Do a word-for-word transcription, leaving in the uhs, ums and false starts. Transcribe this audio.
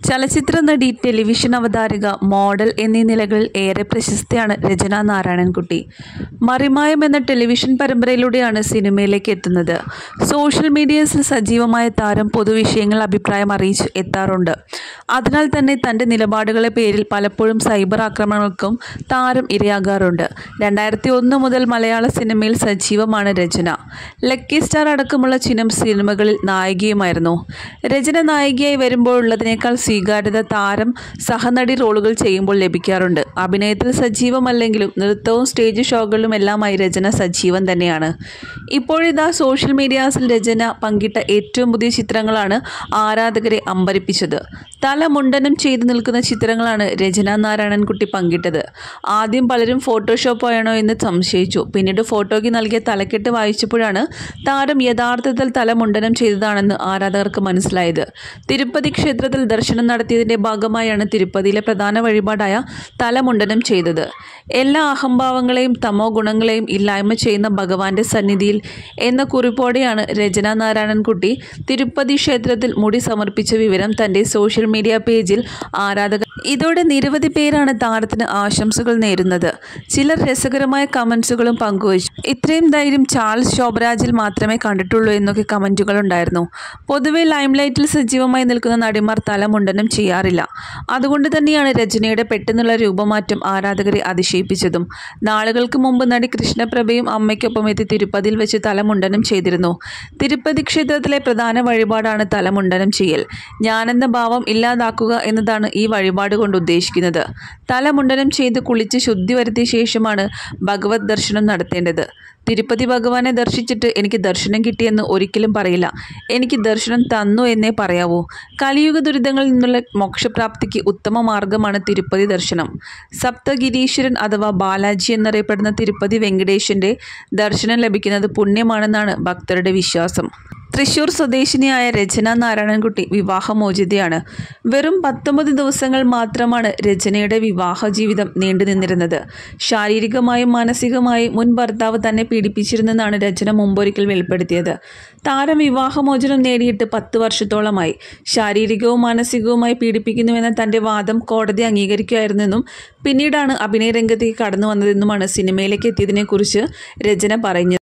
ചലച്ചിത്ര നടി, television അവതാരക, model എന്നീ നിലകളിൽ ഏറെ പ്രശസ്തിയാണ് രചന നാരായണൻകുട്ടി. മറിമായം എന്ന ടെലിവിഷൻ പരമ്പരയിലൂടെയാണ് സിനിമയിലേക്ക് എത്തുന്നത്. സോഷ്യൽ മീഡിയയിൽ സജീവമായ താരം പൊതുവിഷയങ്ങൾ അഭിപ്രായം അറിയിച്ച് എത്താറുണ്ട്. അതിനാൽ തന്നെ തൻ്റെ നിലപാടുകളെ പേരിൽ പലപ്പോഴും സൈബർ ആക്രമണങ്ങൾക്കും താരം ഇരയാകാറുണ്ട്. രണ്ടായിരത്തി ഒന്ന് മുതൽ മലയാള സിനിമയിൽ സജീവമാണ് രചന. ലക്കി സ്റ്റാർ അടക്കമുള്ള ചില സിനിമകളിൽ നായികയുമായിരുന്നു. രചന നായികയായി വരുമ്പോഴുള്ളതിനേക്കാൾ സ്വീകാര്യത താരം സഹനടി റോളുകൾ ചെയ്യുമ്പോൾ ലഭിക്കാറുണ്ട്. അഭിനയത്തിൽ സജീവമല്ലെങ്കിലും നൃത്തവും സ്റ്റേജ് ഷോകളിലുമെല്ലാമായി രചന സജീവം തന്നെയാണ്. ഇപ്പോഴിതാ സോഷ്യൽ മീഡിയാസിൽ രചന പങ്കിട്ട ഏറ്റവും പുതിയ ചിത്രങ്ങളാണ് ആരാധകരെ അമ്പരിപ്പിച്ചത്. തല മുണ്ടനം ചെയ്തു നിൽക്കുന്ന ചിത്രങ്ങളാണ് രചന നാരായണൻകുട്ടി പങ്കിട്ടത്. ആദ്യം പലരും ഫോട്ടോഷോപ്പ് ആണോ എന്ന് സംശയിച്ചു. പിന്നീട് ഫോട്ടോയ്ക്ക് നൽകിയ തലക്കെട്ട് വായിച്ചപ്പോഴാണ് താരം യഥാർത്ഥത്തിൽ തല മുണ്ടനം ചെയ്തതാണെന്ന് ആരാധകർക്ക് മനസ്സിലായത്. തിരുപ്പതി ക്ഷേത്രത്തിൽ ദർശനം നടത്തിയതിൻ്റെ ഭാഗമായാണ് തിരുപ്പതിയിലെ പ്രധാന വഴിപാടായ തലമുണ്ടനം ചെയ്തത്. എല്ലാ അഹംഭാവങ്ങളെയും തമോ ഗുണങ്ങളെയും ഇല്ലായ്മ ചെയ്യുന്ന ഭഗവാന്റെ സന്നിധിയിൽ എന്ന കുറിപ്പോടെയാണ് രചന നാരായണൻകുട്ടി തിരുപ്പതി ക്ഷേത്രത്തിൽ മുടി സമർപ്പിച്ച വിവരം തൻ്റെ സോഷ്യൽ മീഡിയ പേജിൽ ആരാധകർ. ഇതോടെ നിരവധി പേരാണ് താരത്തിന് ആശംസകൾ നേരുന്നത്. ചിലർ രസകരമായ കമൻസുകളും പങ്കുവച്ചു. ഇത്രയും ധൈര്യം ചാൾസ് ശോഭരാജിൽ മാത്രമേ കണ്ടിട്ടുള്ളൂ എന്നൊക്കെ കമൻറ്റുകളുണ്ടായിരുന്നു. പൊതുവെ ലൈംലൈറ്റിൽ സജീവമായി നിൽക്കുന്ന നടിമാർ തലമുണ്ടനം ചെയ്യാറില്ല. അതുകൊണ്ട് തന്നെയാണ് രചനയുടെ പെട്ടെന്നുള്ള രൂപമാറ്റം ആരാധകരെ അതിശയിപ്പിച്ചതും. നാളുകൾക്ക് മുമ്പ് നടി കൃഷ്ണപ്രഭയും അമ്മയ്ക്കൊപ്പം എത്തി തിരുപ്പതിയിൽ വെച്ച് തലമുണ്ടനം ചെയ്തിരുന്നു. തിരുപ്പതി ക്ഷേത്രത്തിലെ പ്രധാന വഴിപാടാണ് തലമുണ്ടനം ചെയ്യൽ. ഞാനെന്ന ഭാവം ഇല്ലാതാക്കുക എന്നതാണ് ഈ വഴിപാട് കൊണ്ട് ഉദ്ദേശിക്കുന്നത്. തലമുണ്ടനം ചെയ്ത് കുളിച്ച് ശുദ്ധി വരുത്തിയ ശേഷമാണ് ഭഗവത് ദർശനം നടത്തേണ്ടത്. തിരുപ്പതി ഭഗവാനെ ദർശിച്ചിട്ട് എനിക്ക് ദർശനം കിട്ടിയെന്ന് ഒരിക്കലും പറയില്ല. എനിക്ക് ദർശനം തന്നു എന്നേ പറയാവൂ. കലിയുഗ ദുരിതങ്ങളിൽ നിന്നുള്ള മോക്ഷപ്രാപ്തിക്ക് ഉത്തമ മാർഗമാണ് തിരുപ്പതി ദർശനം. സപ്തഗിരീശ്വരൻ അഥവാ ബാലാജി എന്നറിയപ്പെടുന്ന തിരുപ്പതി വെങ്കടേശന്റെ ദർശനം ലഭിക്കുന്നത് പുണ്യമാണെന്നാണ് ഭക്തരുടെ വിശ്വാസം. തൃശൂർ സ്വദേശിനിയായ രചന നാരായണൻകുട്ടി വിവാഹമോചിതയാണ്. വെറും പത്തൊമ്പത് ദിവസങ്ങൾ മാത്രമാണ് രചനയുടെ വിവാഹ ജീവിതം നീണ്ടു നിന്നിരുന്നത്. ശാരീരികമായും മാനസികമായും മുൻ ഭർത്താവ് തന്നെ പീഡിപ്പിച്ചിരുന്നെന്നാണ് രചന മുമ്പൊരിക്കൽ വെളിപ്പെടുത്തിയത്. താരം വിവാഹമോചനം നേടിയിട്ട് പത്ത് വർഷത്തോളമായി. ശാരീരികവും മാനസികവുമായി പീഡിപ്പിക്കുന്നുവെന്ന തൻ്റെ വാദം കോടതി അംഗീകരിക്കുകയായിരുന്നെന്നും പിന്നീടാണ് അഭിനയ രംഗത്തേക്ക് കടന്നു വന്നതെന്നുമാണ് സിനിമയിലേക്ക് എത്തിയതിനെക്കുറിച്ച് രചന പറഞ്ഞത്.